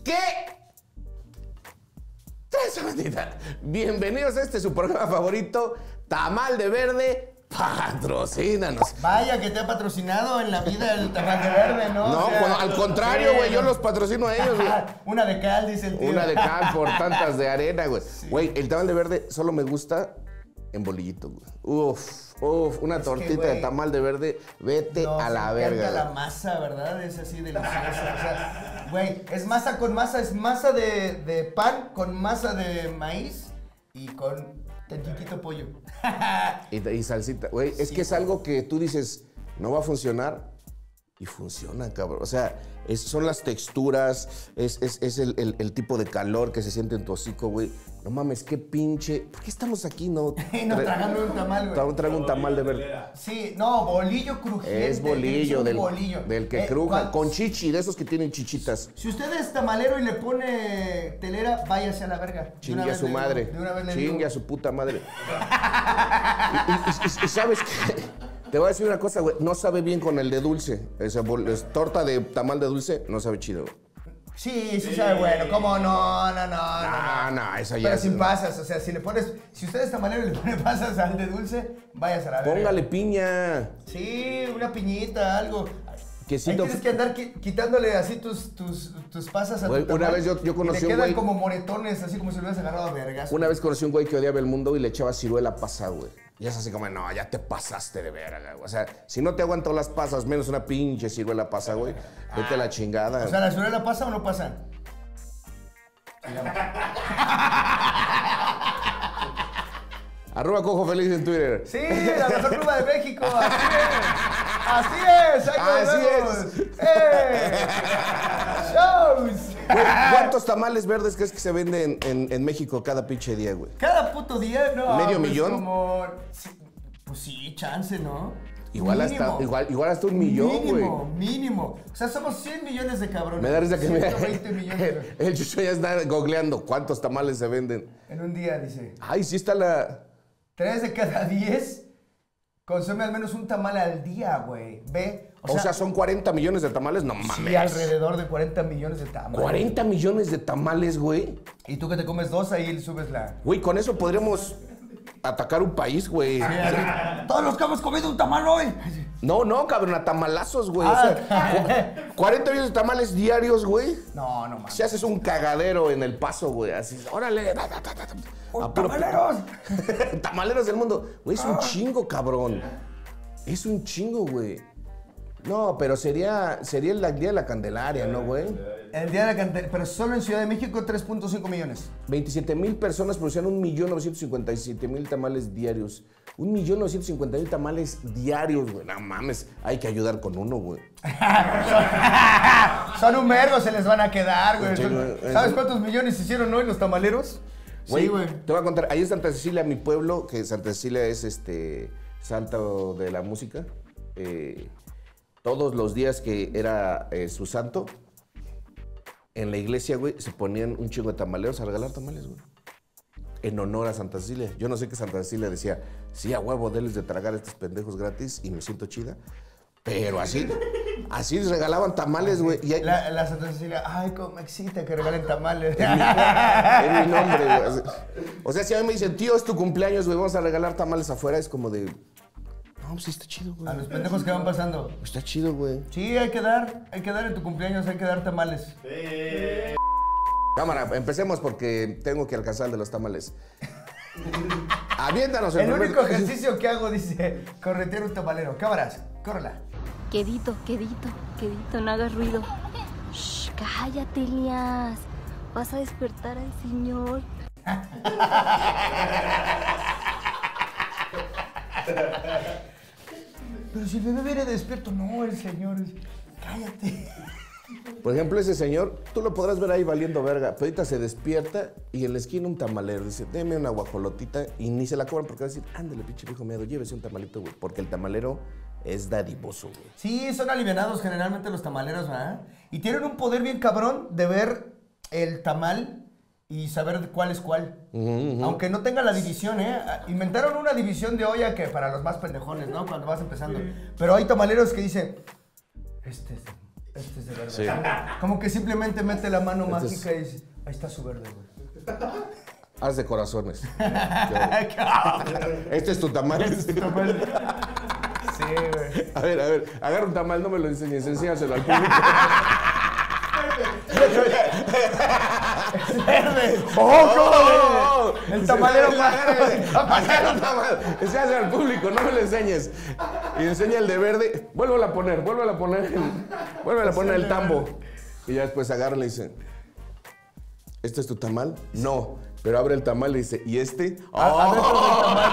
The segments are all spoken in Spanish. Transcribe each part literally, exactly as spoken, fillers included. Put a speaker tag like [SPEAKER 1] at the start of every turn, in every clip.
[SPEAKER 1] ¿Qué? Esa bandita. Bienvenidos a este su programa favorito, Tamal de Verde, patrocínanos.
[SPEAKER 2] Vaya que te ha patrocinado en la vida el Tamal de Verde, ¿no?
[SPEAKER 1] No,
[SPEAKER 2] o sea,
[SPEAKER 1] bueno, al contrario, güey, yo los patrocino a ellos, güey.
[SPEAKER 2] Una de cal, dice el tío.
[SPEAKER 1] Una de cal por tantas de arena, güey. Güey, sí. El Tamal de Verde solo me gusta en bolillito, güey. Uf, uf, una es tortita que, de tamal de verde, vete no, a la verga.
[SPEAKER 2] La masa, ¿verdad? Es así deliciosa. O sea, güey, es masa con masa, es masa de, de pan con masa de maíz y con tantitito pollo.
[SPEAKER 1] y, y salsita. Güey, es sí, que es algo que tú dices, no va a funcionar y funciona, cabrón. O sea, es, son las texturas, es, es, es el, el, el tipo de calor que se siente en tu hocico, güey. No mames, qué pinche... ¿Por qué estamos aquí, no?
[SPEAKER 2] no, tragando un tamal, güey.
[SPEAKER 1] Estamos tragando un tamal de verde.
[SPEAKER 2] Sí, no, bolillo crujiente.
[SPEAKER 1] Es bolillo, del,
[SPEAKER 2] bolillo.
[SPEAKER 1] del que eh, cruja, con chichi, de esos que tienen chichitas.
[SPEAKER 2] Si usted es tamalero y le pone telera, váyase a la verga.
[SPEAKER 1] Chingue a su le, madre. De una vez le Chingue digo. a su puta madre. y, y, y, y ¿sabes qué? Te voy a decir una cosa, güey. No sabe bien con el de dulce. Esa es torta de tamal de dulce, no sabe chido, güey.
[SPEAKER 2] Sí, sí sabe bueno. ¿Cómo no? No, no, no.
[SPEAKER 1] No, no, esa ya
[SPEAKER 2] Pero
[SPEAKER 1] es...
[SPEAKER 2] sin pasas, o sea, si le pones... Si usted es tamalero y le pone pasas al de dulce, váyase a la verga.
[SPEAKER 1] Póngale piña.
[SPEAKER 2] Sí, una piñita, algo.
[SPEAKER 1] Quesito.
[SPEAKER 2] Ahí tienes que andar quitándole así tus, tus, tus pasas a
[SPEAKER 1] güey,
[SPEAKER 2] tu tamal.
[SPEAKER 1] Una vez yo, yo conocí
[SPEAKER 2] y le
[SPEAKER 1] un
[SPEAKER 2] quedan
[SPEAKER 1] güey...
[SPEAKER 2] como moretones, así como si lo hubieras agarrado a vergas.
[SPEAKER 1] Una vez conocí un güey que odiaba el mundo y le echaba ciruela pasa, güey. Y es así como, no, ya te pasaste de verga, güey. O sea, si no te aguanto las pasas, menos una pinche ciruela pasa, güey, vete ah, a la chingada.
[SPEAKER 2] O sea, ¿la ciruela pasa o no pasa?
[SPEAKER 1] Arroba Cojo Feliz en Twitter.
[SPEAKER 2] Sí, la mejor pluma de México, así es. Así es, ahí
[SPEAKER 1] Así es.
[SPEAKER 2] ¡Eh! ¡Shows!
[SPEAKER 1] Güey, ¿cuántos tamales verdes crees que se venden en, en, en México cada pinche día, güey?
[SPEAKER 2] ¿Cada puto día? No.
[SPEAKER 1] ¿Medio
[SPEAKER 2] pues
[SPEAKER 1] millón?
[SPEAKER 2] Como... Pues sí, chance, ¿no?
[SPEAKER 1] Igual hasta, igual, igual hasta un millón, güey.
[SPEAKER 2] Mínimo, mínimo. O sea, somos cien millones de cabrones.
[SPEAKER 1] Me da risa que me...
[SPEAKER 2] ciento veinte millones.
[SPEAKER 1] El, el Chucho ya está googleando cuántos tamales se venden.
[SPEAKER 2] En un día, dice.
[SPEAKER 1] Ay, sí está la...
[SPEAKER 2] Tres de cada diez consume al menos un tamal al día, güey. Ve.
[SPEAKER 1] O, o sea, sea, son cuarenta millones de tamales, no mames.
[SPEAKER 2] Sí, alrededor de cuarenta millones de tamales.
[SPEAKER 1] cuarenta millones de tamales, güey.
[SPEAKER 2] Y tú que te comes dos, ahí subes la...
[SPEAKER 1] Güey, con eso podríamos atacar un país, güey. Sí,
[SPEAKER 2] todos los que hemos comido un tamal hoy.
[SPEAKER 1] No, no, cabrón, a tamalazos, güey.
[SPEAKER 2] Ah,
[SPEAKER 1] o sea, cuarenta millones de tamales diarios, güey.
[SPEAKER 2] No, no mames.
[SPEAKER 1] Si haces un cagadero en el paso, güey, así, órale.
[SPEAKER 2] ¡Oh, tamaleros!
[SPEAKER 1] Tamaleros del mundo. Güey, es un chingo, cabrón. Es un chingo, güey. No, pero sería, sería el día de la Candelaria, ¿no, güey?
[SPEAKER 2] El día de la Candelaria, pero solo en Ciudad de México tres punto cinco millones.
[SPEAKER 1] veintisiete mil personas producían un millón novecientos cincuenta y siete mil tamales diarios. un millón novecientos cincuenta mil tamales diarios, güey. No mames, hay que ayudar con uno, güey.
[SPEAKER 2] Son un vergo, se les van a quedar, güey. ¿Sabes cuántos millones hicieron hoy los tamaleros?
[SPEAKER 1] Güey, sí, güey. Te voy a contar, ahí en Santa Cecilia, mi pueblo, que Santa Cecilia es este santo de la música. Eh, todos los días que era eh, su santo, en la iglesia, güey, se ponían un chingo de tamaleros a regalar tamales, güey. En honor a Santa Cecilia. Yo no sé qué Santa Cecilia decía, sí, a huevo, denles de tragar a estos pendejos gratis y me siento chida. Pero así, así les regalaban tamales, güey. Hay...
[SPEAKER 2] La, la Santa Cecilia, ay, cómo me excita que regalen tamales.
[SPEAKER 1] Es mi, es mi nombre, güey. O sea, si a mí me dicen, tío, es tu cumpleaños, güey, vamos a regalar tamales afuera, es como de... No, pues está chido, güey.
[SPEAKER 2] A los pendejos que van pasando.
[SPEAKER 1] Está chido, güey.
[SPEAKER 2] Sí, hay que dar, hay que dar en tu cumpleaños, hay que dar tamales.
[SPEAKER 1] Sí. Cámara, empecemos porque tengo que alcanzar el de los tamales. Aviéntanos el
[SPEAKER 2] El
[SPEAKER 1] primer...
[SPEAKER 2] único ejercicio que hago, dice, corretear un tamalero. Cámaras, córrela.
[SPEAKER 3] Quedito, quedito, quedito, no hagas ruido. Shh, cállate, Elías. Vas a despertar al señor.
[SPEAKER 2] Pero si el bebé viene despierto, no, el señor, cállate.
[SPEAKER 1] Por ejemplo, ese señor, tú lo podrás ver ahí valiendo verga, pero ahorita se despierta y en la esquina un tamalero dice, deme una guajolotita y ni se la cobran porque va a decir, ándale, pinche viejo miedo, llévese un tamalito, güey, porque el tamalero es dadivoso, güey.
[SPEAKER 2] Sí, son alivianados generalmente los tamaleros, ¿verdad? Y tienen un poder bien cabrón de ver el tamal y saber cuál es cuál. Uh-huh, uh-huh. Aunque no tenga la división, ¿eh? Inventaron una división de olla que para los más pendejones, ¿no? Cuando vas empezando. Sí. Pero hay tamaleros que dicen, este es Este es de verde.
[SPEAKER 1] Sí.
[SPEAKER 2] Como que simplemente mete la mano
[SPEAKER 1] Este
[SPEAKER 2] mágica
[SPEAKER 1] es...
[SPEAKER 2] y dice, ahí está su verde, güey.
[SPEAKER 1] Haz de corazones. Este es tu tamal.
[SPEAKER 2] Este es tu tamal. Sí, güey.
[SPEAKER 1] A ver, a ver, agarra un tamal, no me lo enseñes, enséñaselo al público.
[SPEAKER 2] Es verde. ¡Oh,
[SPEAKER 1] ¡Oh!
[SPEAKER 2] no! El tamalero mágico.
[SPEAKER 1] Agarra un tamal, enséñaselo al público, no me lo enseñes. Y enseña el de verde, vuélvelo a poner, vuélvelo a poner, vuélvelo a poner el tambo. Y ya después agarra y le dice, ¿este es tu tamal? No. Pero abre el tamal y dice, ¿y este?
[SPEAKER 2] ¡Oh! Adentro del tamal.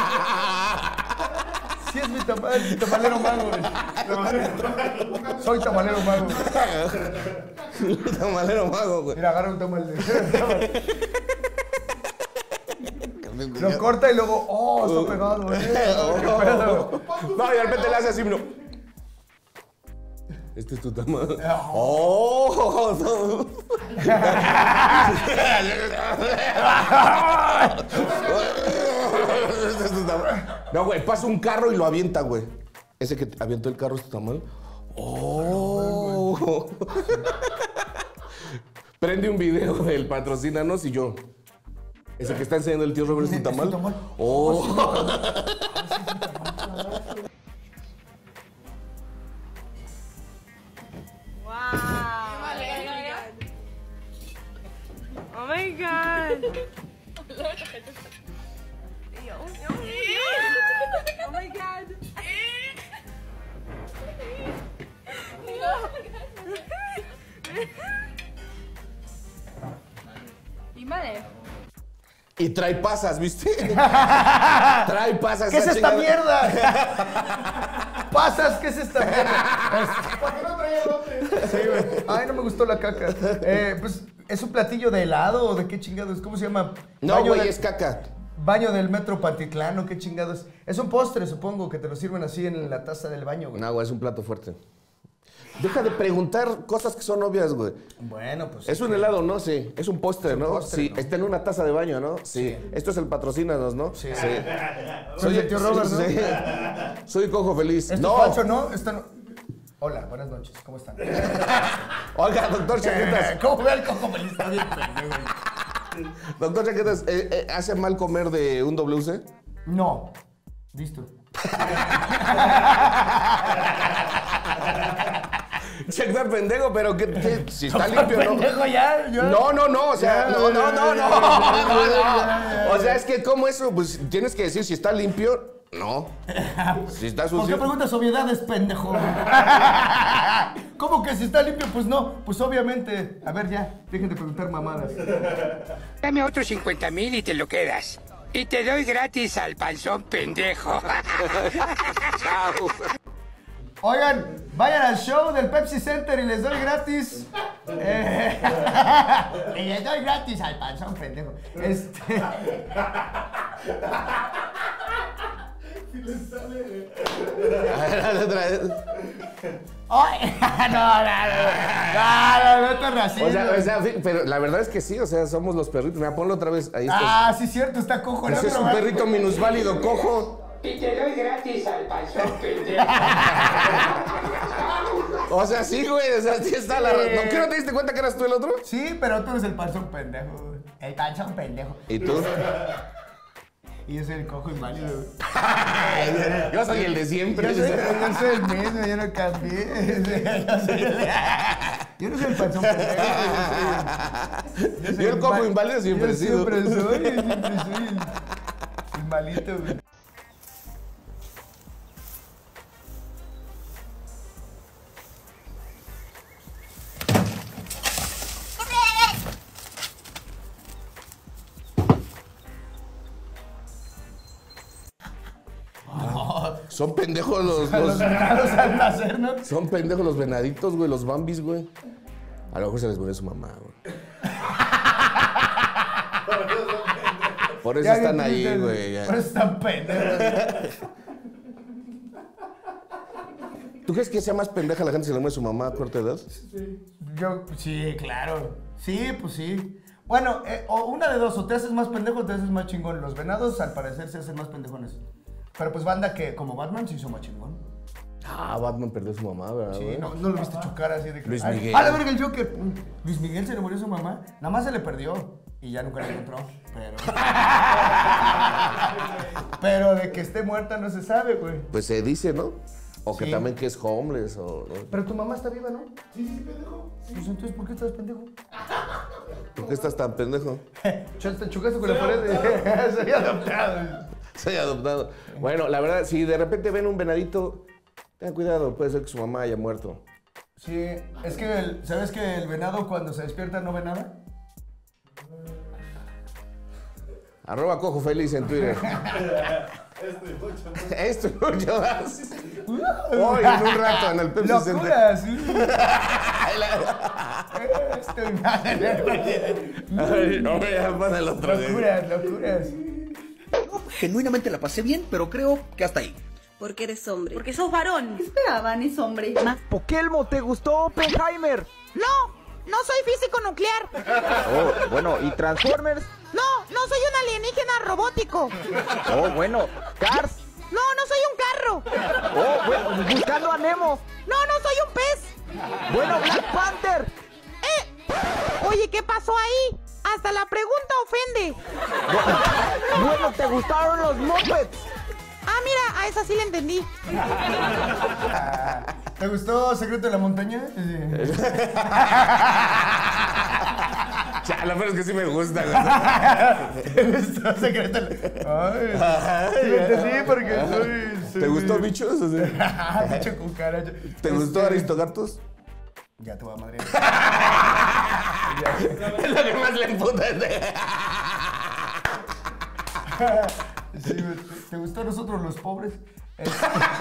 [SPEAKER 2] Sí es mi tamal, mi tamalero mago. Soy tamalero mago.
[SPEAKER 1] Tamalero mago, güey.
[SPEAKER 2] Mira, agarra un tamal. Lo corta y luego, ¡oh, está pegado, eh! ¡Qué pedo!
[SPEAKER 1] No, y de repente le hace así, no. Este es tu tamal. ¡Oh! No. Este es tu tamal. No, güey, pasa un carro y lo avienta, güey. Ese que avientó el carro es tu tamal. ¡Oh! Prende un video del patrocínanos y yo. Ese que está enseñando el tío Robert es tu tamal. ¡Oh!
[SPEAKER 4] Oh my god. Oh my god. Y madre.
[SPEAKER 1] Y trae pasas, ¿viste? Trae pasas.
[SPEAKER 2] ¿Qué es esta
[SPEAKER 1] chingada.
[SPEAKER 2] mierda? Pasas, ¿qué es esta mierda? ¿Por qué no traía doble? Sí, güey. Ay, no me gustó la caca. Eh, pues, ¿es un platillo de helado o de qué chingados? ¿Cómo se llama?
[SPEAKER 1] No,
[SPEAKER 2] Baño
[SPEAKER 1] güey,
[SPEAKER 2] del-
[SPEAKER 1] es caca.
[SPEAKER 2] Baño del metro Pantitlán, ¿o qué chingados? Es un postre, supongo, que te lo sirven así en la taza del baño, güey.
[SPEAKER 1] No, güey, es un plato fuerte. Deja de preguntar cosas que son obvias, güey.
[SPEAKER 2] Bueno, pues...
[SPEAKER 1] Es un helado, ¿no? Sí. Es un postre, ¿no?
[SPEAKER 2] postre,
[SPEAKER 1] Sí.
[SPEAKER 2] ¿no?
[SPEAKER 1] Está en una taza de baño, ¿no? Sí. Esto es el patrocínanos, ¿no?
[SPEAKER 2] Sí.
[SPEAKER 1] Soy
[SPEAKER 2] el tío Robert, ¿no?
[SPEAKER 1] sí. Soy cojo feliz.
[SPEAKER 2] Esto
[SPEAKER 1] No.
[SPEAKER 2] es falso, ¿no? Esto no... Hola, buenas noches, ¿cómo están?
[SPEAKER 1] Oiga, doctor Chaquetas.
[SPEAKER 2] ¿Cómo ve el cojo feliz? Está bien pendejo, güey.
[SPEAKER 1] Doctor Chaquetas, ¿eh, eh, ¿hace mal comer de un W C?
[SPEAKER 2] No. Listo.
[SPEAKER 1] Chaquetas pendejo, pero que, que- si está limpio, ¿no?
[SPEAKER 2] Pendejo ya, ya.
[SPEAKER 1] No, no, no, o sea,
[SPEAKER 2] Ya,
[SPEAKER 1] no, no,
[SPEAKER 2] ya,
[SPEAKER 1] no,
[SPEAKER 2] ya,
[SPEAKER 1] no,
[SPEAKER 2] ya,
[SPEAKER 1] no,
[SPEAKER 2] ya,
[SPEAKER 1] no.
[SPEAKER 2] ya,
[SPEAKER 1] O sea, es que como eso, pues tienes que decir si está limpio, no. Si está
[SPEAKER 2] ¿Por qué
[SPEAKER 1] sucio.
[SPEAKER 2] preguntas obviedades, pendejo? ¿Cómo que si está limpio? Pues no, pues obviamente. A ver, ya, dejen de preguntar mamadas.
[SPEAKER 5] Dame otros cincuenta mil y te lo quedas. Y te doy gratis al panzón pendejo. Chao.
[SPEAKER 2] Oigan, vayan al show del Pepsi Center y les doy gratis. Eh, y les doy gratis al panzón, pendejo. Este.
[SPEAKER 1] A ver, dale otra vez.
[SPEAKER 2] ¡Ay! No, no, no, no, no, no te racismo.
[SPEAKER 1] O sea, o sea, sí, pero la verdad es que sí, o sea, somos los perritos. Mira, ponlo otra vez. Ahí está.
[SPEAKER 2] Ah, sí, cierto, está cojo el
[SPEAKER 1] Ese es
[SPEAKER 2] otro,
[SPEAKER 1] un
[SPEAKER 2] ¿verdad?
[SPEAKER 1] perrito minusválido, cojo.
[SPEAKER 5] Y te doy gratis al panzón pendejo.
[SPEAKER 1] O sea, sí, güey, o sea, sí está la... ¿No, ¿Qué no te diste cuenta que eras tú el otro?
[SPEAKER 2] Sí, pero tú eres el panzón pendejo, güey. El panzón pendejo.
[SPEAKER 1] ¿Y tú?
[SPEAKER 2] Y yo soy el cojo inválido, güey.
[SPEAKER 1] Yo soy el de siempre.
[SPEAKER 2] Yo soy, yo soy el mismo, yo no cambié. Yo, soy el, yo no soy el panzón pendejo. Yo, soy- yo soy
[SPEAKER 1] Yo el cojo
[SPEAKER 2] inva-
[SPEAKER 1] inválido siempre
[SPEAKER 2] yo
[SPEAKER 1] he sido.
[SPEAKER 2] Siempre soy, siempre soy el invalito, güey.
[SPEAKER 1] Son pendejos los...
[SPEAKER 2] A los
[SPEAKER 1] los-
[SPEAKER 2] venados al nacer, ¿no?
[SPEAKER 1] son pendejos los venaditos, güey, los bambis, güey. A lo mejor se les murió su mamá, güey. Por eso
[SPEAKER 2] Ya
[SPEAKER 1] están
[SPEAKER 2] bien
[SPEAKER 1] ahí,
[SPEAKER 2] tristes,
[SPEAKER 1] güey. ya.
[SPEAKER 2] Por eso están pendejos.
[SPEAKER 1] ¿Tú crees que sea más pendeja la gente si se le muere su mamá a corta edad?
[SPEAKER 2] Yo, sí, claro. Sí, pues sí. Bueno, eh, o una de dos, o te haces más pendejo o te haces más chingón. Los venados, al parecer, se hacen más pendejones. Pero pues banda que, como Batman, se hizo más chingón.
[SPEAKER 1] Ah, Batman perdió a su mamá, ¿verdad?
[SPEAKER 2] Sí,
[SPEAKER 1] güey?
[SPEAKER 2] no, no lo viste chocar así de que...
[SPEAKER 1] Luis
[SPEAKER 2] Ay,
[SPEAKER 1] Miguel.
[SPEAKER 2] ¡ah, la verga, el Joker! Luis Miguel se le murió a su mamá. Nada más se le perdió. Y ya nunca la encontró. Pero... Pero de que esté muerta no se sabe, güey.
[SPEAKER 1] Pues se dice, ¿no? O que
[SPEAKER 2] Sí.
[SPEAKER 1] también que es homeless o... ¿no?
[SPEAKER 2] Pero tu mamá está viva, ¿no? Sí, sí, pendejo. Pues entonces, ¿por qué estás pendejo?
[SPEAKER 1] ¿Por qué estás tan pendejo?
[SPEAKER 2] Te chocaste con la pared. Soy adoptado.
[SPEAKER 1] Soy adoptado. Bueno, la verdad, si de repente ven un venadito, tengan cuidado, puede ser que su mamá haya muerto.
[SPEAKER 2] Sí, es que, el- ¿sabes que el venado cuando se despierta no ve nada?
[SPEAKER 1] Arroba Cojo Feliz en Twitter. Esto y mucho más. Hoy en un rato en el Pepsi Center.
[SPEAKER 2] ¡Locuras! Estoy mal.
[SPEAKER 1] Ay, no, ya pon el otro.
[SPEAKER 2] Locuras, locuras.
[SPEAKER 6] Genuinamente la pasé bien, pero creo que hasta ahí.
[SPEAKER 7] Porque eres hombre.
[SPEAKER 8] Porque sos varón.
[SPEAKER 7] ¿Qué esperaban? Es hombre. Más.
[SPEAKER 9] Pokelmo, ¿te gustó Oppenheimer?
[SPEAKER 8] No, no soy físico nuclear.
[SPEAKER 9] Oh, bueno, ¿y Transformers?
[SPEAKER 8] No, no soy un alienígena robótico.
[SPEAKER 9] Oh, bueno, Cars.
[SPEAKER 8] No, no soy un carro.
[SPEAKER 9] Oh, bueno, Buscando a Nemo.
[SPEAKER 8] No, no soy un pez.
[SPEAKER 9] Bueno, Black Panther.
[SPEAKER 8] Eh, oye, ¿qué pasó ahí? Hasta la pregunta ofende.
[SPEAKER 9] Bueno, ¿te gustaron los Muppets?
[SPEAKER 8] Ah, mira, a esa sí le entendí.
[SPEAKER 2] ¿Te gustó Secreto de la Montaña? Sí.
[SPEAKER 1] Ya, lo peor es que sí me gusta, güey.
[SPEAKER 2] ¿Te gustó Secreto de la Ay, sí lo entendí porque soy... soy
[SPEAKER 1] ¿Te gustó
[SPEAKER 2] muy-
[SPEAKER 1] Bichos? O sea,
[SPEAKER 2] Ah, bicho con cara.
[SPEAKER 1] ¿te gustó
[SPEAKER 2] Este,
[SPEAKER 1] Aristogatos?
[SPEAKER 2] Ya te voy a madrear.
[SPEAKER 1] Es lo que más le emputa.
[SPEAKER 2] Sí, ¿te, te gustó Nosotros los Pobres? Este,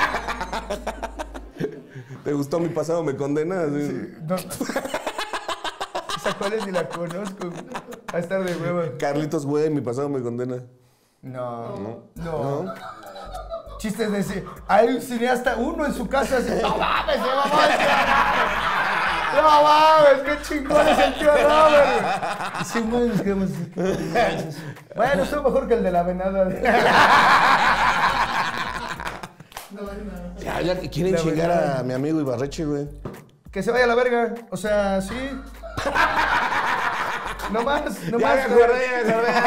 [SPEAKER 1] ¿Te gustó Mi pasado me condena? Sí.
[SPEAKER 2] no. Esa cuál es ni la conozco. Va a estar de hueva.
[SPEAKER 1] Carlitos, güey, Mi pasado me condena.
[SPEAKER 2] No, no, no. Chistes de ese. Hay un cineasta, uno en su casa así. No mames, se mamó el tío Robert. No mames, qué chingón es el tío Robert. Y sí, güey, nos quedamos así. Bueno, estuvo mejor que el de la venada.
[SPEAKER 1] Ya, ya quieren
[SPEAKER 2] La
[SPEAKER 1] chingar
[SPEAKER 2] verdad.
[SPEAKER 1] a mi amigo Ibarreche, güey.
[SPEAKER 2] Que se vaya a la verga. O sea, sí. No más, no
[SPEAKER 1] Ya
[SPEAKER 2] más.
[SPEAKER 1] me acordé, ya me acordé.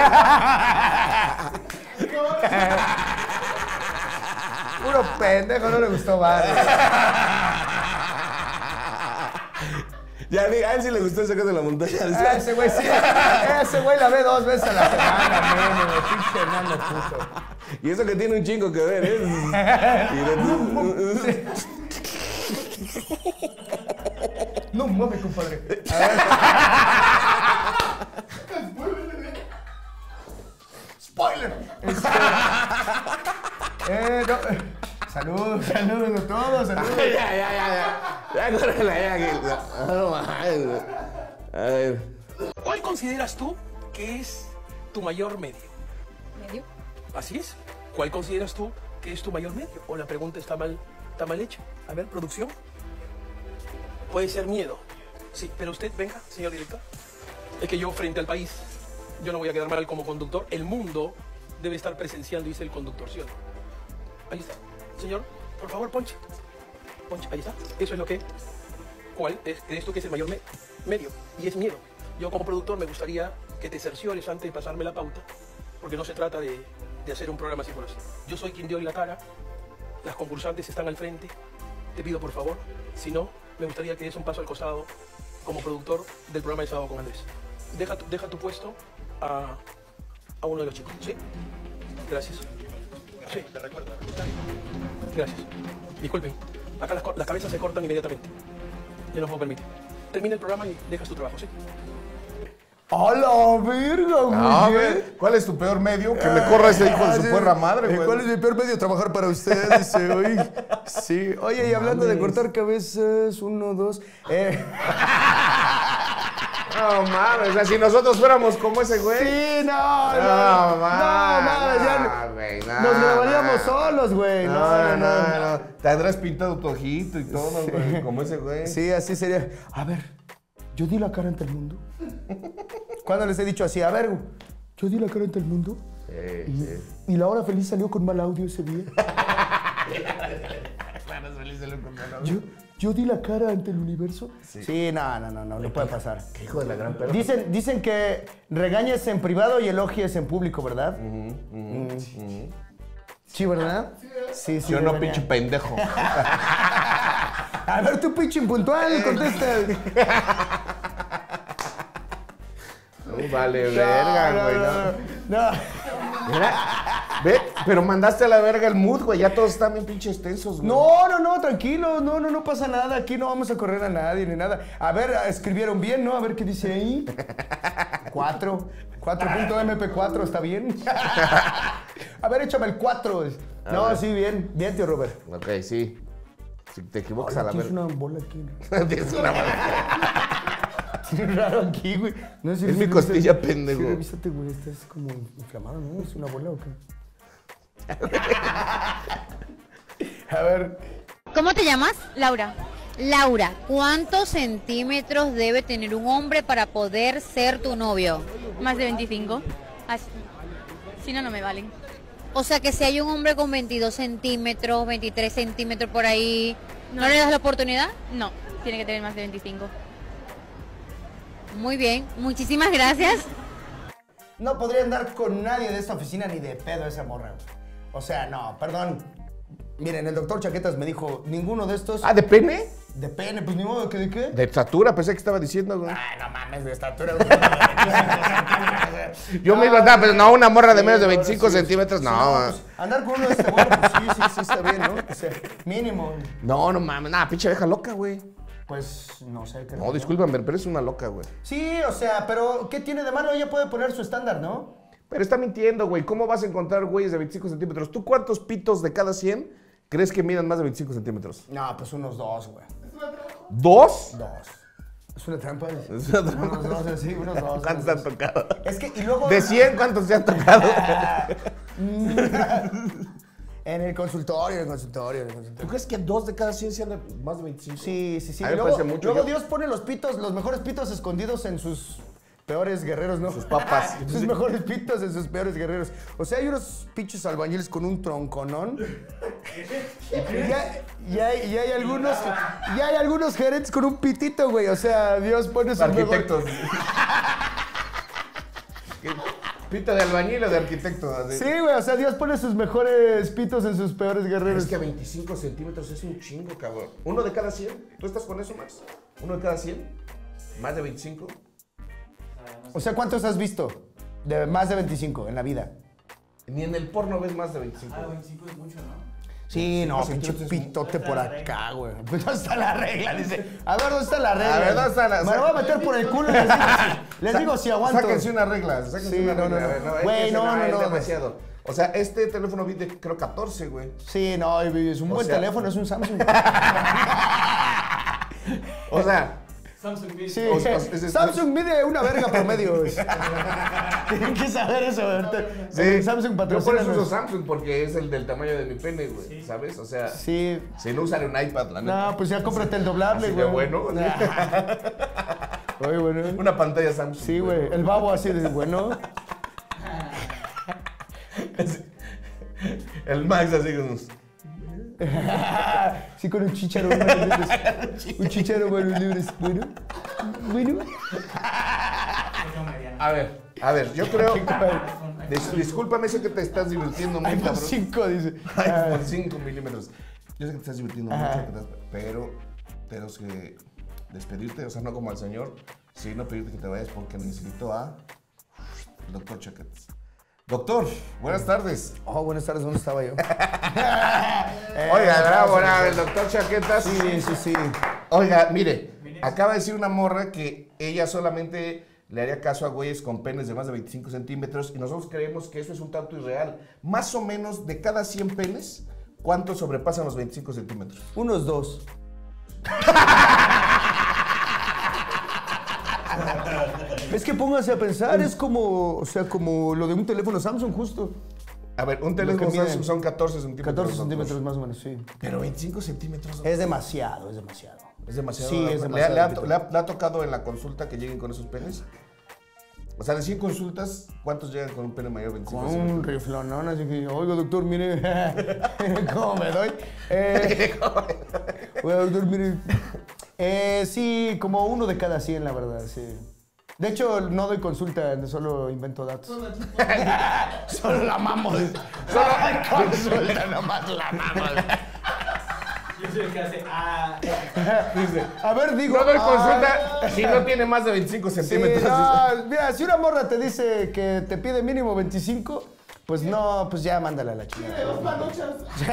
[SPEAKER 2] Puro pendejo, no le gustó Barry.
[SPEAKER 1] Ya, a él sí le gustó el secreto de la montaña.
[SPEAKER 2] Ah, ese güey sí. Ese güey la ve dos veces a la semana, mínimo. Pinche enano puto.
[SPEAKER 1] Y eso que tiene un chingo que ver, ¿eh? Y de-
[SPEAKER 2] No mames, compadre. A ver. Spoiler. Este, eh, no, eh, salud, salud a todos, salud.
[SPEAKER 1] Ya, ya, ya, ya. Ya, córrela, ya. Que... No, mames, güey. A ver.
[SPEAKER 6] ¿Cuál consideras tú que es tu mayor medio?
[SPEAKER 3] ¿Medio?
[SPEAKER 6] Así es. ¿Cuál consideras tú que es tu mayor medio? O la pregunta está mal, está mal hecha. A ver, producción. Puede ser miedo. Sí, pero usted, venga, señor director. Es que yo, frente al país, yo no voy a quedar mal como conductor. El mundo debe estar presenciando, dice el conductor, ¿sí o no? Ahí está. Señor, por favor, ponche. Ponche, ahí está. Eso es lo que... ¿Cuál es, crees tú que es el mayor me- medio? Y es miedo. Yo como productor me gustaría que te cerciores antes de pasarme la pauta, porque no se trata de, de hacer un programa así por así. Yo soy quien dio la cara, las concursantes están al frente. Te pido por favor, si no, me gustaría que des un paso al costado como productor del programa de Sábado con Andrés. Deja tu, deja tu puesto a, a uno de los chicos, ¿sí? Gracias. Sí, te recuerdo. Gracias. Disculpen, acá las, co- las cabezas se cortan inmediatamente. Yo no puedo permitir. Termina el programa y dejas tu trabajo, ¿sí?
[SPEAKER 2] ¡A la verga, güey!
[SPEAKER 1] A ver, ¿cuál es tu peor medio? Que me corra ese hijo de su perra madre,
[SPEAKER 2] Eh,
[SPEAKER 1] güey.
[SPEAKER 2] ¿Cuál es mi peor medio? Trabajar para ustedes. Dice, oye, sí. Oye, y hablando de cortar cabezas, uno, dos. Eh.
[SPEAKER 1] No mames, o sea, si nosotros fuéramos como ese güey.
[SPEAKER 2] Sí, no, no.
[SPEAKER 1] No,
[SPEAKER 2] No, mames, ya.
[SPEAKER 1] no, güey, no,
[SPEAKER 2] Nos grabaríamos
[SPEAKER 1] no.
[SPEAKER 2] solos, güey.
[SPEAKER 1] No, no, no, no. Tendrás pintado tu ojito y todo, güey, como ese güey.
[SPEAKER 2] Sí, así sería. A ver, yo di la cara ante el mundo. ¿Cuándo les he dicho así? A ver, yo di la cara ante el mundo.
[SPEAKER 1] Sí,
[SPEAKER 2] y,
[SPEAKER 1] sí.
[SPEAKER 2] y la hora feliz salió con mal audio ese día. ¿Yo, ¿Yo di la cara ante el universo? Sí, sí no, no, no, no, no puede pasar.
[SPEAKER 1] Qué hijo de la gran perra.
[SPEAKER 2] Dicen, dicen que regañes en privado y elogies en público, ¿verdad?
[SPEAKER 1] Uh-huh, uh-huh, uh-huh.
[SPEAKER 2] Sí, ¿verdad? Sí, sí.
[SPEAKER 1] Yo no,
[SPEAKER 2] debería.
[SPEAKER 1] pinche pendejo.
[SPEAKER 2] A ver, tú, pinche impuntual, contesta.
[SPEAKER 1] No vale, verga, güey. No,
[SPEAKER 2] no, no.
[SPEAKER 1] Mira, ve, pero mandaste a la verga el mood, güey. Ya todos están bien pinches tensos, güey.
[SPEAKER 2] No, no, no, tranquilo. No, no, no pasa nada. Aquí no vamos a correr a nadie ni nada. A ver, escribieron bien, ¿no? A ver qué dice ahí. Cuatro. cuatro punto eme pe cuatro, ¿está bien? A ver, échame el cuatro. No, ver. Sí, bien. Bien, tío Robert.
[SPEAKER 1] Ok, sí. Si te equivocas,
[SPEAKER 2] Hola,
[SPEAKER 1] a la verga.
[SPEAKER 2] Tienes una bola aquí.
[SPEAKER 1] Tienes una bola.
[SPEAKER 2] Tiene raro aquí, güey. No, si
[SPEAKER 1] es mi costilla, pendejo.
[SPEAKER 2] Sí, revísate, güey. Estás como inflamado, ¿no? ¿Es una bola o qué? A ver.
[SPEAKER 10] ¿Cómo te llamas?
[SPEAKER 3] Laura.
[SPEAKER 10] Laura, ¿cuántos centímetros debe tener un hombre para poder ser tu novio?
[SPEAKER 3] Más de veinticinco. Así. Si no, no me valen.
[SPEAKER 10] O sea que si hay un hombre con veintidós centímetros, veintitrés centímetros por ahí, ¿no, ¿no le das la oportunidad?
[SPEAKER 3] No, tiene que tener más de veinticinco.
[SPEAKER 10] Muy bien, muchísimas gracias.
[SPEAKER 2] No podría andar con nadie de esta oficina ni de pedo esa morra. O sea, no, perdón. Miren, el doctor Chaquetas me dijo, ninguno de estos...
[SPEAKER 1] ¿Ah, de pene?
[SPEAKER 2] De pene, pues ni modo, ¿que de qué?
[SPEAKER 1] De estatura, pensé que estaba diciendo, güey.
[SPEAKER 2] Ay, no mames, de estatura.
[SPEAKER 1] Yo
[SPEAKER 2] no,
[SPEAKER 1] me iba a dar, pero no, una morra de menos de veinticinco
[SPEAKER 2] sí,
[SPEAKER 1] centímetros,
[SPEAKER 2] sí,
[SPEAKER 1] no.
[SPEAKER 2] no pues, andar con uno de este bueno, pues sí, sí, sí, está bien, ¿no? O sea, mínimo.
[SPEAKER 1] No, no mames, nada, pinche vieja loca, güey.
[SPEAKER 2] Pues, no sé. ¿Qué
[SPEAKER 1] no, discúlpame, pero es una loca, güey.
[SPEAKER 2] Sí, o sea, pero ¿qué tiene de malo? Ella puede poner su estándar, ¿no?
[SPEAKER 1] Pero está mintiendo, güey. ¿Cómo vas a encontrar güeyes de veinticinco centímetros? ¿Tú cuántos pitos de cada cien crees que midan más de veinticinco centímetros?
[SPEAKER 2] No, pues unos dos, güey.
[SPEAKER 1] ¿Dos?
[SPEAKER 2] Dos. Es una trampa.
[SPEAKER 1] Es una trampa.
[SPEAKER 2] Unos dos, sí, unos dos.
[SPEAKER 1] ¿Cuántos
[SPEAKER 2] unos
[SPEAKER 1] te han tocado?
[SPEAKER 2] Es que, y luego...
[SPEAKER 1] ¿De cien cuántos te han tocado?
[SPEAKER 2] En el consultorio, en el consultorio, en el consultorio.
[SPEAKER 1] ¿Tú crees que dos de cada cien sean más de veinticinco?
[SPEAKER 2] Sí, sí, sí.
[SPEAKER 1] A mí me
[SPEAKER 2] luego,
[SPEAKER 1] parece mucho.
[SPEAKER 2] Luego
[SPEAKER 1] Yo...
[SPEAKER 2] Dios pone los pitos, los mejores pitos escondidos en sus peores guerreros, ¿no?
[SPEAKER 1] Sus papas.
[SPEAKER 2] Sus mejores pitos en sus peores guerreros. O sea, hay unos pinches albañiles con un tronconón. Y ya, ya, y hay algunos, y hay algunos gerentes con un pitito, güey. O sea, Dios pone sus
[SPEAKER 1] arquitectos. ¿Pito de albañil o de arquitecto? Así.
[SPEAKER 2] Sí, güey, o sea, Dios pone sus mejores pitos en sus peores guerreros.
[SPEAKER 1] Es que veinticinco centímetros es un chingo, cabrón. ¿Uno de cada cien? ¿Tú estás con eso, Max? ¿Uno de cada cien? ¿Más de veinticinco?
[SPEAKER 2] O sea, ¿cuántos has visto de más de veinticinco en la vida?
[SPEAKER 1] Ni en el porno ves más de veinticinco.
[SPEAKER 11] Ah, veinticinco es mucho, ¿no?
[SPEAKER 2] Sí, no, pinche pitote por acá, güey. Pues ¿dónde está la regla? Dice, a ver, ¿dónde está la regla?
[SPEAKER 1] A ver, ¿dónde está la regla?
[SPEAKER 2] Me lo voy a meter por el culo y les digo si, les digo si aguanto.
[SPEAKER 1] Sáquense una regla, sáquense
[SPEAKER 2] sí,
[SPEAKER 1] una
[SPEAKER 2] no,
[SPEAKER 1] regla.
[SPEAKER 2] no,
[SPEAKER 1] A ver, no,
[SPEAKER 2] güey, no, no,
[SPEAKER 1] no,
[SPEAKER 2] no,
[SPEAKER 1] es demasiado. O sea, este teléfono vi de, creo, catorce, güey.
[SPEAKER 2] Sí, no, es un
[SPEAKER 1] o
[SPEAKER 2] buen
[SPEAKER 1] sea,
[SPEAKER 2] teléfono, es un Samsung.
[SPEAKER 1] O sea...
[SPEAKER 11] Samsung mide.
[SPEAKER 2] Sí, o sea, es, es, Samsung mide una verga promedio. Tienen que saber eso, ¿verdad?
[SPEAKER 1] Sí,
[SPEAKER 2] Samsung patrocina.
[SPEAKER 1] Yo por eso uso Samsung, porque es el del tamaño de mi pene, güey, sí. ¿Sabes? O sea,
[SPEAKER 2] sí.
[SPEAKER 1] Si no usaré un iPad, la neta.
[SPEAKER 2] No, pues ya cómprate el doblable, güey.
[SPEAKER 1] bueno.
[SPEAKER 2] Oye, bueno.
[SPEAKER 1] Una pantalla Samsung.
[SPEAKER 2] Sí, güey. El babo así de bueno.
[SPEAKER 1] El Max así con unos...
[SPEAKER 2] Sí, con un chicharo manos libres. Un chicharo manos libres. Bueno. Bueno.
[SPEAKER 1] A ver, a ver, yo creo... Dis, discúlpame, sé que te estás divirtiendo mucho.
[SPEAKER 2] iPhone cinco, dice.
[SPEAKER 1] iPhone cinco milímetros. Yo sé que te estás divirtiendo Ajá. mucho, pero tenemos que despedirte, o sea, no como al señor, sino pedirte que te vayas porque necesito a el doctor Chaquetas. Doctor, buenas tardes.
[SPEAKER 2] Oh, buenas tardes, ¿dónde estaba yo?
[SPEAKER 1] eh, Oiga, bravo, bravo, el doctor Chaquetas.
[SPEAKER 2] Sí, sí, sí.
[SPEAKER 1] Oiga, mire, acaba de decir una morra que ella solamente le haría caso a güeyes con penes de más de veinticinco centímetros y nosotros creemos que eso es un tanto irreal. Más o menos de cada cien penes, ¿cuántos sobrepasan los veinticinco centímetros?
[SPEAKER 2] Unos dos. Es que póngase a pensar, es como, o sea, como lo de un teléfono Samsung justo.
[SPEAKER 1] A ver, un teléfono Samsung son catorce centímetros.
[SPEAKER 2] catorce centímetros más o menos, sí.
[SPEAKER 1] Pero veinticinco centímetros.
[SPEAKER 2] Es demasiado, es demasiado.
[SPEAKER 1] Es demasiado.
[SPEAKER 2] Sí, es demasiado.
[SPEAKER 1] ¿Le ha, le, ha, le, ha, ¿Le ha tocado en la consulta que lleguen con esos penes? O sea, de cien consultas, ¿cuántos llegan con un pene mayor de veinticinco
[SPEAKER 2] centímetros? Con un riflonón, así que, oiga, doctor, mire, ¿cómo me doy? Eh, Bueno, doctor, mire. Eh, sí, como uno de cada cien, la verdad, sí. De hecho, no doy consulta, solo invento datos. Solo la mamo. Solo doy consulta, nomás la mamo.
[SPEAKER 11] Yo soy el que hace. Ah.
[SPEAKER 2] Dice, a ver, digo.
[SPEAKER 1] No doy
[SPEAKER 2] ah,
[SPEAKER 1] consulta si no tiene más de veinticinco centímetros.
[SPEAKER 2] Sí, no, mira, si una morra te dice que te pide mínimo veinticinco, pues no, pues ya mándala a la chingada.
[SPEAKER 11] Dos panochas.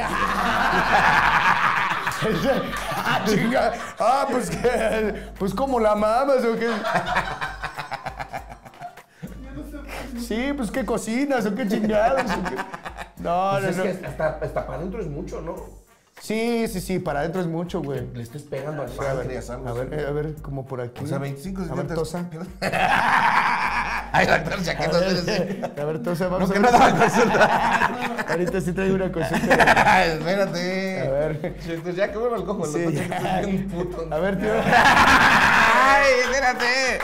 [SPEAKER 2] Ah, chinga. Ah, pues que. Pues como la mamas o qué. Sí, pues qué cocinas o qué chingados. O qué... No,
[SPEAKER 1] Pues
[SPEAKER 2] no,
[SPEAKER 1] es
[SPEAKER 2] no.
[SPEAKER 1] que hasta, hasta para adentro es mucho, ¿no?
[SPEAKER 2] Sí, sí, sí, para adentro es mucho, güey.
[SPEAKER 1] Le estés pegando al
[SPEAKER 2] Sí, a ver,
[SPEAKER 1] páncreas, algo
[SPEAKER 2] a
[SPEAKER 1] así.
[SPEAKER 2] ver, eh, a ver, como por aquí.
[SPEAKER 1] O sea, veinticinco
[SPEAKER 2] A ver,
[SPEAKER 1] centímetros.
[SPEAKER 2] tosa.
[SPEAKER 1] Ay, doctor Chaqueta,
[SPEAKER 2] A ver, a ver, tosa, vamos
[SPEAKER 1] No,
[SPEAKER 2] a
[SPEAKER 1] que
[SPEAKER 2] ver.
[SPEAKER 1] no daba consulta.
[SPEAKER 2] Ahorita sí traigo una consulta.
[SPEAKER 1] Espérate.
[SPEAKER 2] A ver.
[SPEAKER 1] Pues ya que vuelva el cojo, el
[SPEAKER 2] Sí,
[SPEAKER 1] doctor
[SPEAKER 2] ya.
[SPEAKER 1] Chaqueta es bien puto.
[SPEAKER 2] A ver, tío.
[SPEAKER 1] ¡Ay, espérate!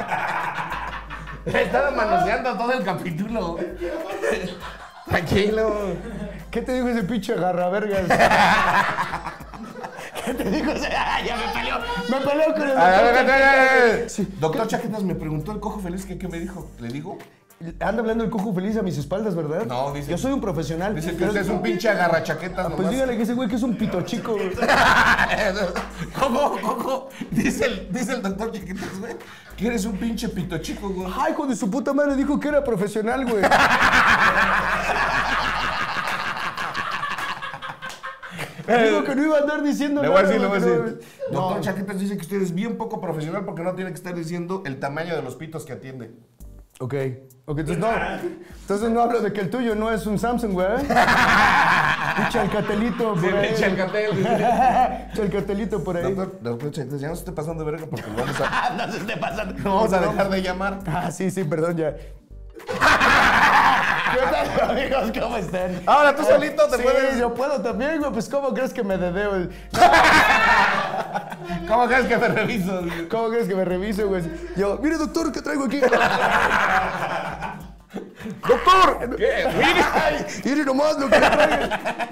[SPEAKER 1] Estaba manoseando todo el capítulo. Tranquilo.
[SPEAKER 2] ¿Qué te dijo ese pinche agarravergas? ¿Qué te dijo ese? ¡Ah, ya me peleó! ¡Me peleó con el
[SPEAKER 1] A ver,
[SPEAKER 2] doctor!
[SPEAKER 1] a ver, a ver, a ver.
[SPEAKER 2] Sí.
[SPEAKER 1] Doctor Chaquetas me preguntó el cojo feliz que qué me dijo. ¿Le digo?
[SPEAKER 2] Anda hablando el cojo feliz a mis espaldas, ¿verdad?
[SPEAKER 1] No, dice-
[SPEAKER 2] Yo soy un profesional.
[SPEAKER 1] Dice que
[SPEAKER 2] Pero-
[SPEAKER 1] usted es un pinche agarrachaquetas
[SPEAKER 2] Pues
[SPEAKER 1] nomás.
[SPEAKER 2] dígale que ese güey que es un pito chico, güey.
[SPEAKER 1] ¿Cómo, cómo? Dice el, dice el doctor Chaquetas, güey, que eres un pinche pito chico, güey.
[SPEAKER 2] Ay, hijo de su puta madre, dijo que era profesional, güey. Digo que no iba a andar diciendo
[SPEAKER 1] Le
[SPEAKER 2] nada.
[SPEAKER 1] voy a decir, le voy a
[SPEAKER 2] güey,
[SPEAKER 1] decir.
[SPEAKER 2] que no-
[SPEAKER 1] Doctor
[SPEAKER 2] No.
[SPEAKER 1] Chaquetas dice que usted es bien poco profesional porque no tiene que estar diciendo el tamaño de los pitos que atiende.
[SPEAKER 2] Ok, ok, entonces no. Entonces no hablo de que el tuyo no es un Samsung, güey. Pinche alcatelito por
[SPEAKER 1] Sí,
[SPEAKER 2] ahí.
[SPEAKER 1] pinche alcatel.
[SPEAKER 2] Pinche alcatelito por ahí.
[SPEAKER 1] Doctor, doctor Chaquetas, ya no se esté pasando de verga porque lo vamos a...
[SPEAKER 2] No se esté pasando.
[SPEAKER 1] No vamos a dejar de llamar.
[SPEAKER 2] Ah, sí, sí, perdón, ya. ¿Qué tal, amigos? ¿Cómo están?
[SPEAKER 1] Ahora tú solito te
[SPEAKER 2] sí,
[SPEAKER 1] puedes...
[SPEAKER 2] yo puedo también, güey. Pues, ¿cómo crees que me dedeo? el-
[SPEAKER 1] ¿Cómo crees que te reviso?
[SPEAKER 2] ¿Cómo crees que me reviso, güey? Yo, mire, doctor, ¿qué traigo aquí? ¡Doctor!
[SPEAKER 1] ¿Qué?
[SPEAKER 2] Mire, mire nomás lo que traigo.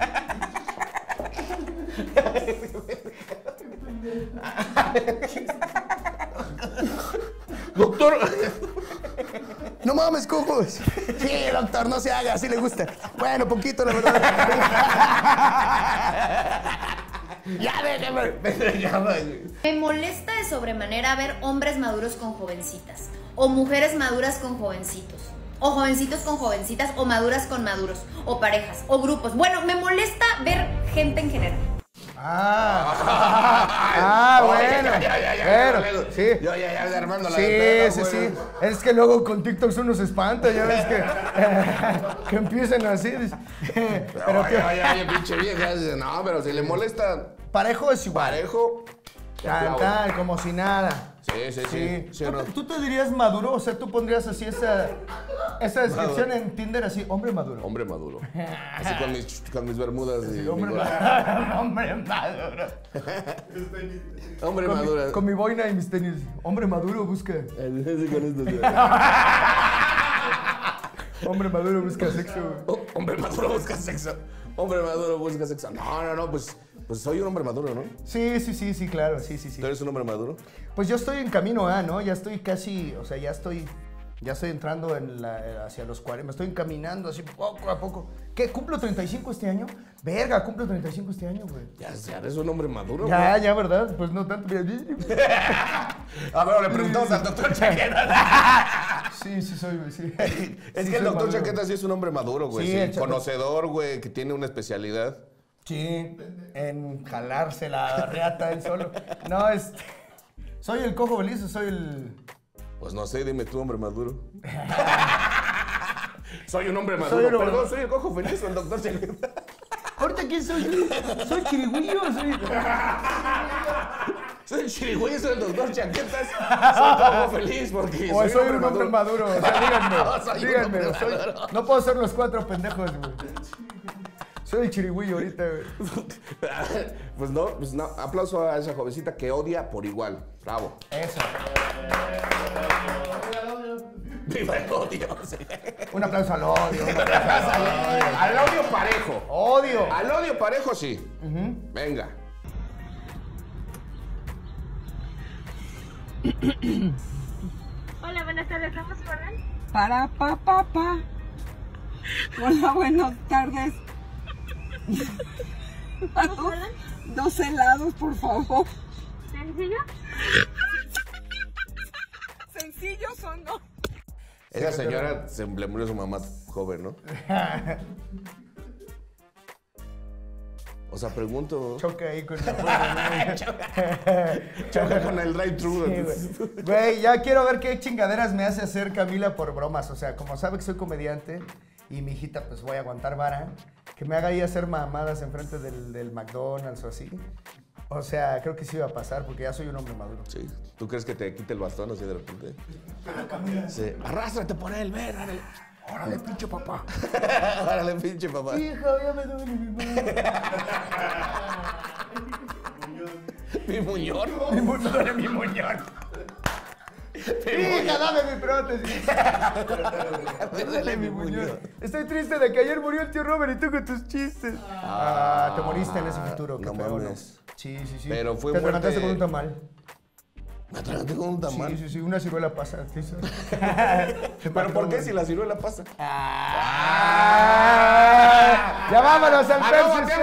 [SPEAKER 1] Doctor...
[SPEAKER 2] No mames, cojo. Sí, doctor, no se haga, así le gusta. Bueno, poquito, la verdad. Ya déjeme.
[SPEAKER 12] Me molesta de sobremanera ver hombres maduros con jovencitas, o mujeres maduras con jovencitos, o jovencitos con jovencitas, o maduras con maduros, o parejas, o grupos. Bueno, me molesta ver gente en general.
[SPEAKER 2] Ah, ah, bueno.
[SPEAKER 1] Ya, ya, ya, ya,
[SPEAKER 2] Bueno,
[SPEAKER 1] ya,
[SPEAKER 2] sí.
[SPEAKER 1] Yo ya, ya, Armando la
[SPEAKER 2] Sí,
[SPEAKER 1] de
[SPEAKER 2] sí,
[SPEAKER 1] pedo,
[SPEAKER 2] sí.
[SPEAKER 1] güey.
[SPEAKER 2] Es que luego con TikTok uno se espanta, ya ves que, que empiezan así. dice. Pero
[SPEAKER 1] Oye,
[SPEAKER 2] que-
[SPEAKER 1] oye, oye, pinche vieja. Dice, no, pero si le molesta
[SPEAKER 2] parejo es igual.
[SPEAKER 1] parejo...
[SPEAKER 2] Tan,
[SPEAKER 1] aplaudo.
[SPEAKER 2] tan, como si nada.
[SPEAKER 1] Sí, sí, sí. Sí,
[SPEAKER 2] ¿Tú,
[SPEAKER 1] no.
[SPEAKER 2] te- tú te dirías maduro? O sea, tú pondrías así esa, esa descripción en Tinder, así, hombre maduro.
[SPEAKER 1] Hombre maduro. Así con mis, con mis bermudas y...
[SPEAKER 2] Hombre
[SPEAKER 1] mi-
[SPEAKER 2] maduro. Hombre maduro.
[SPEAKER 1] Hombre
[SPEAKER 2] Con
[SPEAKER 1] maduro.
[SPEAKER 2] mi, con mi boina y mis tenis. Hombre maduro busca.
[SPEAKER 1] Sí, con esto, sí.
[SPEAKER 2] Hombre maduro busca sexo. güey.
[SPEAKER 1] Oh, hombre maduro busca sexo. Hombre maduro busca sexo. No, no, no, pues, pues soy un hombre maduro, ¿no?
[SPEAKER 2] Sí, sí, sí, sí, claro, sí, sí, sí.
[SPEAKER 1] ¿Tú eres un hombre maduro?
[SPEAKER 2] Pues yo estoy en camino A, ¿no? Ya estoy casi, o sea, ya estoy, ya estoy entrando en la, hacia los cuarenta, me estoy encaminando así poco a poco. ¿Qué? ¿Cumplo treinta y cinco este año? Verga, cumplo treinta y cinco este año, güey.
[SPEAKER 1] Ya, ya eres un hombre maduro,
[SPEAKER 2] Ya,
[SPEAKER 1] güey.
[SPEAKER 2] ya, ¿verdad? Pues no tanto.
[SPEAKER 1] A ver, le preguntamos al doctor Chaquetas.
[SPEAKER 2] Sí, sí soy, güey, sí.
[SPEAKER 1] Es
[SPEAKER 2] Sí,
[SPEAKER 1] que el
[SPEAKER 2] soy
[SPEAKER 1] doctor
[SPEAKER 2] maduro.
[SPEAKER 1] Chaquetas sí es un hombre maduro, güey.
[SPEAKER 2] Sí,
[SPEAKER 1] Sí,
[SPEAKER 2] el Chaquetas.
[SPEAKER 1] conocedor, güey, que tiene una especialidad.
[SPEAKER 2] Sí, en jalarse la reata él solo. No, este... ¿Soy el cojo feliz o soy el...?
[SPEAKER 1] Pues no sé, dime tú, hombre maduro. Soy un hombre
[SPEAKER 2] Soy
[SPEAKER 1] maduro.
[SPEAKER 2] un hombre-
[SPEAKER 1] Perdón, soy el cojo feliz o el doctor Chaquetas.
[SPEAKER 2] ¿Ahorita quién soy yo? ¿Soy chirigüillo o soy...?
[SPEAKER 1] Soy el chirigüey, soy el doctor Chaquetas. Soy cojo feliz porque
[SPEAKER 2] O
[SPEAKER 1] soy,
[SPEAKER 2] soy un hombre maduro. O sea, díganme,
[SPEAKER 1] No, soy un
[SPEAKER 2] díganme.
[SPEAKER 1] hombre
[SPEAKER 2] soy-
[SPEAKER 1] maduro.
[SPEAKER 2] no puedo ser los cuatro pendejos, güey. Soy el chirigüillo ahorita, güey.
[SPEAKER 1] Pues no, pues no. Aplauso a esa jovencita que odia por igual. Bravo.
[SPEAKER 2] Eso.
[SPEAKER 1] Viva el odio. Sí.
[SPEAKER 2] Un aplauso al odio. Un aplauso al odio.
[SPEAKER 1] Al odio parejo.
[SPEAKER 2] Odio.
[SPEAKER 1] Al odio parejo, sí. Venga.
[SPEAKER 4] Hola, buenas tardes. ¿Vamos a orden?
[SPEAKER 13] Para pa pa pa. Hola, buenas tardes. Dos, dos helados, por favor.
[SPEAKER 4] ¿Sencillo?
[SPEAKER 13] ¿Sencillos o no?
[SPEAKER 1] Esa señora se le murió su mamá joven, ¿no? O sea, pregunto.
[SPEAKER 2] Choca ahí con el
[SPEAKER 1] Choca con el drive-thru.
[SPEAKER 2] Sí, güey. Güey, ya quiero ver qué chingaderas me hace hacer Camila por bromas. O sea, como sabe que soy comediante y mi hijita, pues voy a aguantar vara, que me haga ahí hacer mamadas enfrente del, del McDonald's o así. O sea, creo que sí va a pasar porque ya soy un hombre maduro.
[SPEAKER 1] Sí. ¿Tú crees que te quite el bastón así de repente? Sí. Arrástrate por él, ven, órale. Órale, pinche papá. Órale, pinche papá.
[SPEAKER 2] Hija, ya me duele mi mano.
[SPEAKER 1] Mi muñón.
[SPEAKER 2] Mi muñón, mi muñón. Hija, dame mi prótesis.
[SPEAKER 1] Me duele mi muñón.
[SPEAKER 2] Estoy triste de que ayer murió el tío Robert y tú con tus chistes. Ah, te moriste en ese futuro. Qué
[SPEAKER 1] no
[SPEAKER 2] feo, ¿no?
[SPEAKER 1] mames.
[SPEAKER 2] Sí, sí, sí.
[SPEAKER 1] Pero fue
[SPEAKER 2] Te
[SPEAKER 1] muerte-
[SPEAKER 2] levantaste con un tamal.
[SPEAKER 1] Me atraganté con un tamal.
[SPEAKER 2] Sí, sí, sí, una ciruela pasa. ¿Qué hizo?
[SPEAKER 1] ¿Pero por qué si la ciruela pasa?
[SPEAKER 2] Ah, ya vámonos al Pepsi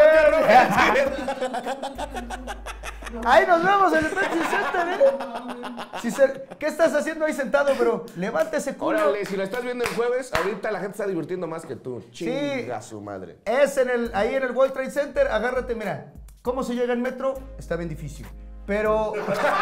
[SPEAKER 2] Center. Ahí nos vemos en el Pepsi Center, ¿eh? Si se- ¿Qué estás haciendo ahí sentado, bro? Levántese, culo.
[SPEAKER 1] Órale, si la estás viendo el jueves, ahorita la gente está divirtiendo más que tú.
[SPEAKER 2] Sí.
[SPEAKER 1] Chinga su madre.
[SPEAKER 2] Es en el, ahí en el World Trade Center, agárrate, mira. ¿Cómo se llega en metro? Está bien difícil. Pero...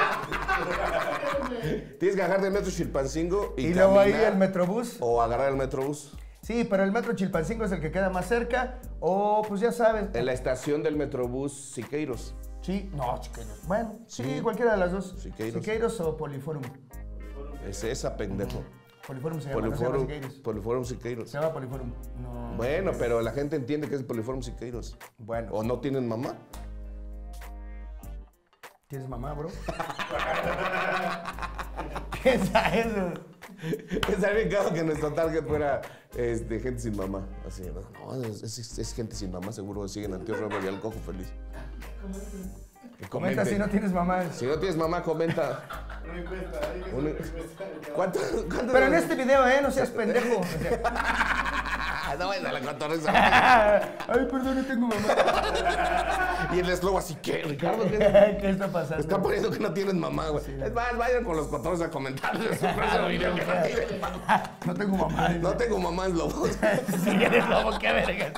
[SPEAKER 1] Tienes que agarrar del metro Chilpancingo y,
[SPEAKER 2] Y luego ahí
[SPEAKER 1] caminar,
[SPEAKER 2] el Metrobús.
[SPEAKER 1] O agarrar el Metrobús.
[SPEAKER 2] Sí, pero el metro Chilpancingo es el que queda más cerca. O, pues ya sabes.
[SPEAKER 1] En la estación del Metrobús Siqueiros.
[SPEAKER 2] Sí, no, Siqueiros. Bueno, sí,
[SPEAKER 1] Sí.
[SPEAKER 2] cualquiera de las dos.
[SPEAKER 1] Siqueiros.
[SPEAKER 2] Siqueiros o Poliforum.
[SPEAKER 1] Es esa, pendejo.
[SPEAKER 2] Poliforum se llama, no se llama
[SPEAKER 1] Poliforum,
[SPEAKER 2] Siqueiros.
[SPEAKER 1] Poliforum Siqueiros.
[SPEAKER 2] Se llama Poliforum. No.
[SPEAKER 1] Bueno, pero la gente entiende que es Poliforum Siqueiros.
[SPEAKER 2] Bueno.
[SPEAKER 1] ¿O no tienen mamá?
[SPEAKER 2] ¿Tienes mamá, bro? Piensa eso.
[SPEAKER 1] Estaría bien claro que nuestro target fuera este, gente sin mamá. Así, no, no es, es- es gente sin mamá, seguro siguen al tío Robert y al cojo feliz. Que
[SPEAKER 2] Comenta
[SPEAKER 1] comenten.
[SPEAKER 2] si no tienes mamá.
[SPEAKER 1] Si no tienes mamá, comenta. Una- ¿Cuánto- cuánto-
[SPEAKER 2] Pero en este video, ¿eh? No seas pendejo.
[SPEAKER 1] No vayas a la cotorreza.
[SPEAKER 2] Ay, perdón, no tengo mamá.
[SPEAKER 1] Y el eslobo así, ¿qué, Ricardo? ¿Qué,
[SPEAKER 2] ¿Qué está pasando?
[SPEAKER 1] Está poniendo que no tienes mamá, güey. Es más, vayan con los cotorros a comentar de su próximo video que no tienen mamá.
[SPEAKER 2] No tengo mamá.
[SPEAKER 1] No tengo mamá, es lobo.
[SPEAKER 2] Si eres lobo, qué verga.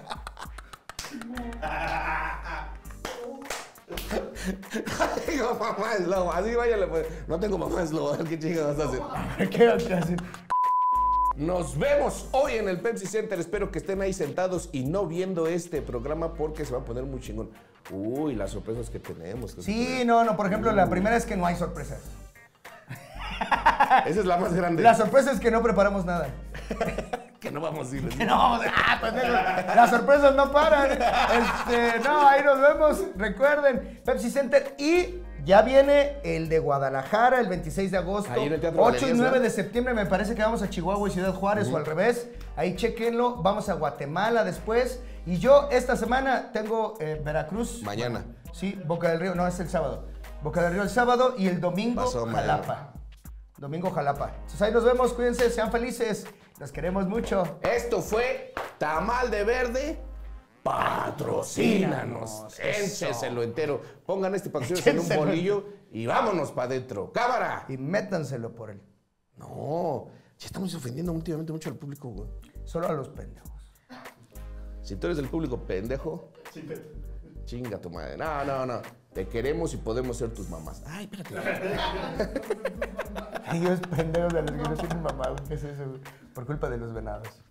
[SPEAKER 1] No tengo mamá, es lobo. Así váyale, pues. No tengo mamá, es lobo. A ver qué chingados vas a hacer.
[SPEAKER 2] ¿Qué vas a hacer?
[SPEAKER 1] Nos vemos hoy en el Pepsi Center. Espero que estén ahí sentados y no viendo este programa porque se va a poner muy chingón. Uy, las sorpresas que tenemos.
[SPEAKER 2] Sí, no, no. Por ejemplo, la primera es que no hay sorpresas.
[SPEAKER 1] Esa es la más grande.
[SPEAKER 2] La sorpresa es que no preparamos nada.
[SPEAKER 1] Que no vamos a ir.
[SPEAKER 2] Que no vamos a... Ah, pendejo. Las sorpresas no paran. Este, no, ahí nos vemos. Recuerden, Pepsi Center. Y ya viene el de Guadalajara el veintiséis de agosto.
[SPEAKER 1] Ahí en el Teatro
[SPEAKER 2] ocho y
[SPEAKER 1] Galerías,
[SPEAKER 2] nueve
[SPEAKER 1] ¿verdad?
[SPEAKER 2] de septiembre me parece que vamos a Chihuahua y Ciudad Juárez
[SPEAKER 1] Uh-huh.
[SPEAKER 2] o al revés. Ahí chequenlo. Vamos a Guatemala después. Y yo esta semana tengo eh, Veracruz.
[SPEAKER 1] Mañana.
[SPEAKER 2] Sí, Boca del Río. No, es el sábado. Boca del Río el sábado y el domingo
[SPEAKER 1] Pasó mañana.
[SPEAKER 2] Jalapa. Domingo Jalapa. Entonces ahí nos vemos. Cuídense, sean felices. Los queremos mucho.
[SPEAKER 1] Esto fue Tamal de Verde. Patrocínanos. Échenselo entero. Pongan este patrocinio en un
[SPEAKER 2] Échenselo.
[SPEAKER 1] bolillo y vámonos para adentro. ¡Cámara!
[SPEAKER 2] Y métanselo por él.
[SPEAKER 1] No, ya estamos ofendiendo últimamente mucho al público, güey.
[SPEAKER 2] Solo a los pendejos.
[SPEAKER 1] Si tú eres del público pendejo, chinga tu madre. No, no, no. Te queremos y podemos ser tus mamás. Ay, espérate.
[SPEAKER 2] Ellos pendejos de los que no tienen mamá, güey. ¿Qué es eso, güey? Por culpa de los venados.